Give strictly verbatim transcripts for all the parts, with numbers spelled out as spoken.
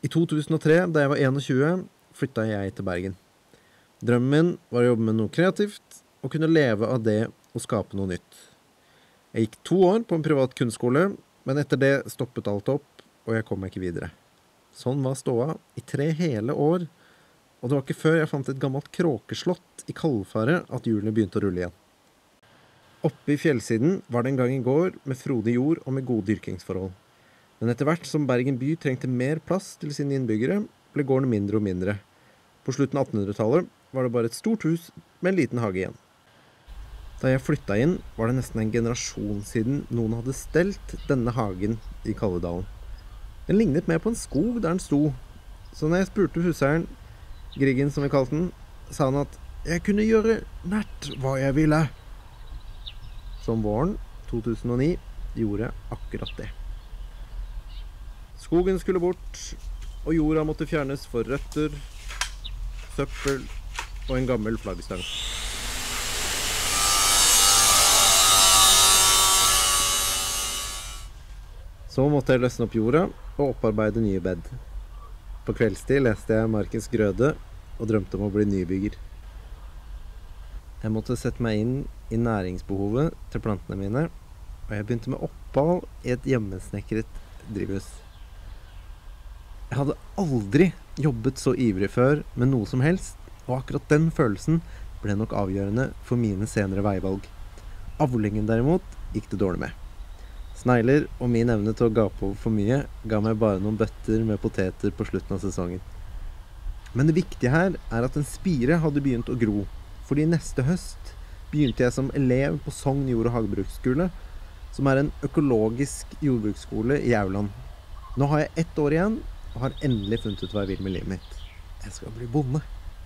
I to tusen og tre, da jeg var tjueen, flyttet jeg til Bergen. Drømmen min var å jobbe med noe kreativt, og kunne leve av det og skape noe nytt. Jeg gikk to år på en privat kunstskole, men etter det stoppet alt opp, og jeg kom meg ikke videre. Sånn var ståa i tre hele år, og det var ikke før jeg fant et gammelt kråkeslott i Kalfaret at hjulene begynte å rulle igjen. Oppe i fjellsiden var det en gang i går med frodig jord og med gode dyrkingsforhold. Men etter hvert som Bergen by trengte mer plass til sine innbyggere, ble gårdene mindre og mindre. På slutten av attenhundretallet var det bare et stort hus med en liten hage igjen. Da jeg flyttet inn, var det nesten en generasjon siden noen hadde stelt denne hagen i Kalvedalen. Den lignet mer på en skog der den sto. Så når jeg spurte huseieren, Griggen som vi kalte den, sa han at jeg kunne gjøre nært hva jeg ville. Som våren to tusen og ni gjorde jeg akkurat det. Skogen skulle bort, og jorda måtte fjernes for røtter, søppel og en gammel flaggstang. Så måtte jeg løsne opp jorda og opparbeide nye bed. På kveldstid leste jeg Markens Grøde og drømte om å bli nybygger. Jeg måtte sette meg inn i næringsbehovet til plantene mine, og jeg begynte med opphold i et hjemmesnekret drivhus. Jeg hadde aldri jobbet så ivrig før med noe som helst, og akkurat den følelsen ble nok avgjørende for mine senere veivalg. Avlingen derimot gikk det dårlig med. Snegler og min evne til å gape over for mye ga meg bare noen bøtter med poteter på slutten av sesongen. Men det viktige her er at en spire hadde begynt å gro, fordi neste høst begynte jeg som elev på Sogn jord- og hagebruksskole, som er en økologisk jordbruksskole i Auland. Nå har jeg ett år igjen, og har endelig funnet ut hva jeg vil med livet mitt. Jeg skal bli bonde.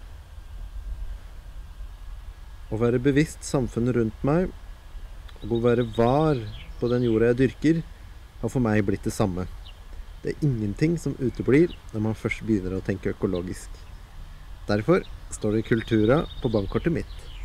Å være bevisst samfunnet rundt meg, og å være var på den jorda jeg dyrker, har for meg blitt det samme. Det er ingenting som uteblir når man først begynner å tenke økologisk. Derfor står det Kultura på bankkortet mitt.